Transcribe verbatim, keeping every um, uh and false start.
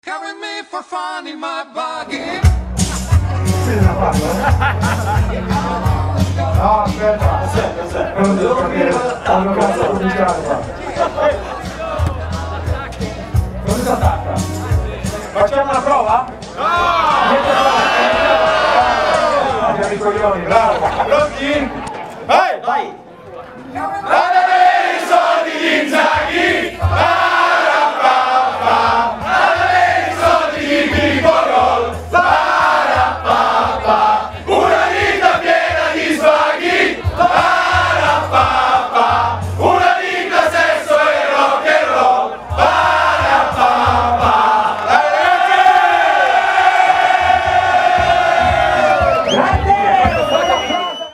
Carry me for fun in my buggy. No, aspetta, aspetta, aspetta. Non devo capire quando cazzo cominciare qua. Come si attacca? Facciamo una prova? No! Abbiamo i coglioni, bravo! Pronti? Vai! Vai! Ad avere i soldi di Inzaghi! Parapapà! Ad avere i soldi di Pippo Gol! Parapapà! Una vita piena di svaghi! Parapapà!